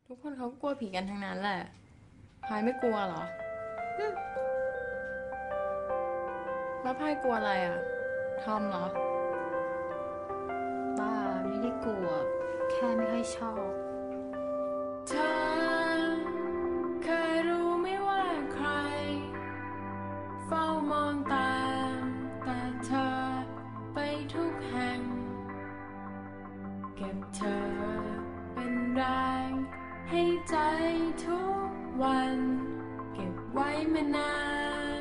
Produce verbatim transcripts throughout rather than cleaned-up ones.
ทุกคนเขากลัวผีกันทั้งนั้นแหละพายไม่กลัวเหรอแล้วพายกลัวอะไรอ่ะทอมเหรอบ้าไม่ได้กลัวแค่ไม่ค่อยชอบเธอเคยรู้ไหมว่าใครเฝ้ามองตามแต่เธอไปทุกแห่งเก็บเธอเป็นแรงให้ใจทุกวันเก็บไว้มานาน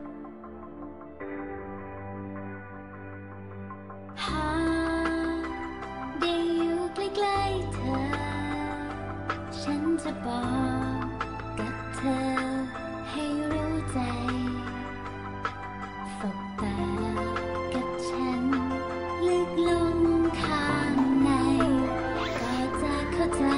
หากได้อยู่ใกล้ๆเธอฉันจะบอกกับเธอให้รู้ใจสบตากับฉันลึกลงข้างในก็จะเข้าใจ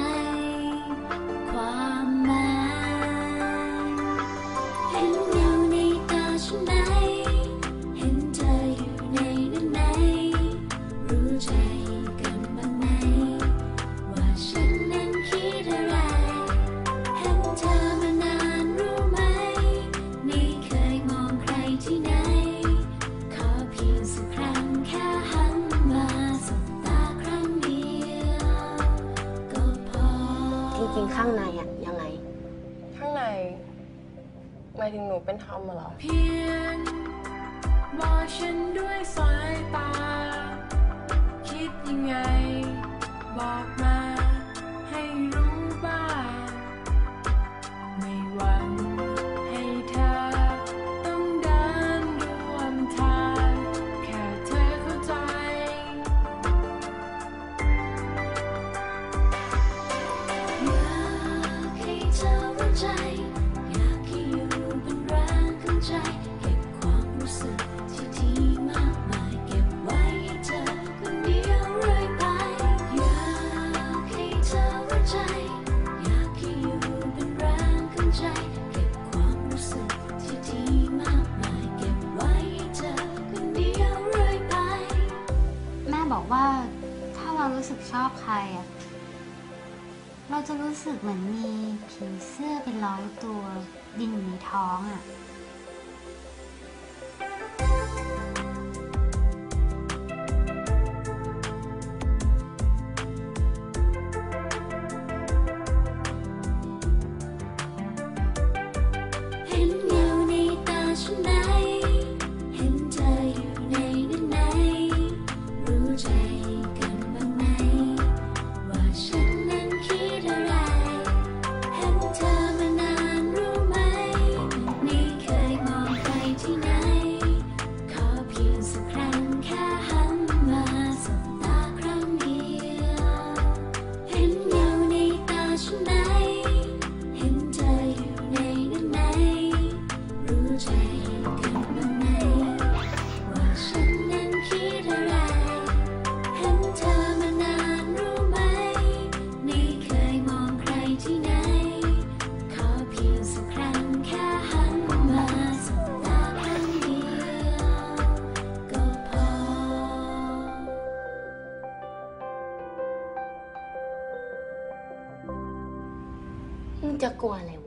ความหมายเห็นเงาในตาฉันไหมเห็นเธออยู่ในนั้นไหมรู้ใจกันบ้างไหมว่าฉันนั้นคิดอะไรเห็นเธอมานานรู้ไหมไม่เคยมองใครที่ไหนขอเพียงสักครั้งแค่หันมาสบตาครั้งเดียวก็พอจริงๆข้างในอะยังไงข้างในหมายถึงหนูเป็นทอมเหรอเพียงมองฉันด้วยสายตาคิดยังไงบอกมาให้รู้บ้างไม่หวังให้เธอต้องเดินร่วมทางแค่เธอเข้าใจอยากให้เธอรู้ใจอยากให้อยู่เป็นแรงข้างใจเก็บความรู้สึกที่ดีมากมายเก็บไว้ให้เธอคนเดียวเรื่อยไปอยากให้เธอรู้ใจอยากให้อยู่เป็นแรงข้างใจเก็บความรู้สึกที่ดีมากมายเก็บไว้ให้เธอคนเดียวเรื่อยไปแม่บอกว่าถ้าเรารู้สึกชอบใครอะเราจะรู้สึกเหมือนมีผีเสื้อเป็นร้อยตัวดินอยู่ในท้องอ่ะเห็นเงาในตาฉันไหมเห็นเธออยู่ในนั้นไหมรู้ใจกันบ้างไหมว่าฉันนั้นคิดอะไรเห็นเธอมานานรู้ไหมไม่เคยมองใครที่ไหนขอเพียงสักครั้งแค่หันมาสบตาครั้งเดียวเห็นเงาในตาฉันไหมเห็นเธออยู่ในนั้นไหมรู้ใจกันบ้างไหมว่าฉันนั้นคิดอะไรเห็นเธอมานานรู้ไหมไม่เคยมองใครที่ไหนขอเพียงสักครั้งแค่หันมาสบตาครั้งเดียวก็พอมึงจะกลัวอะไร